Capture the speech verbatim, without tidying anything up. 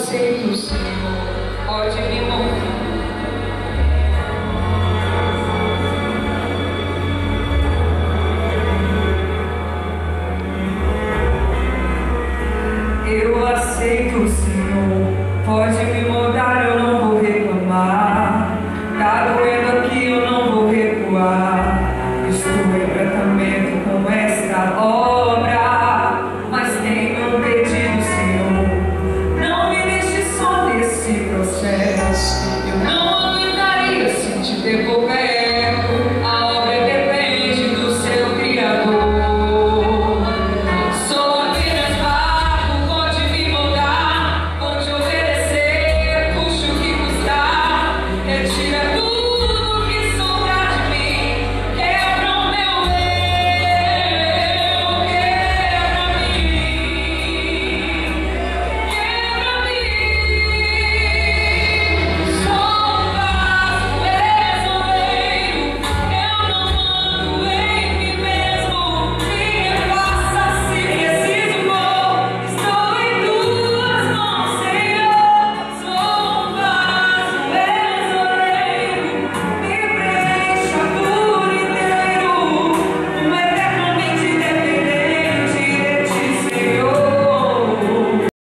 sei que o Senhor pode me mover. Eu aceito o Senhor, pode me mudar, eu não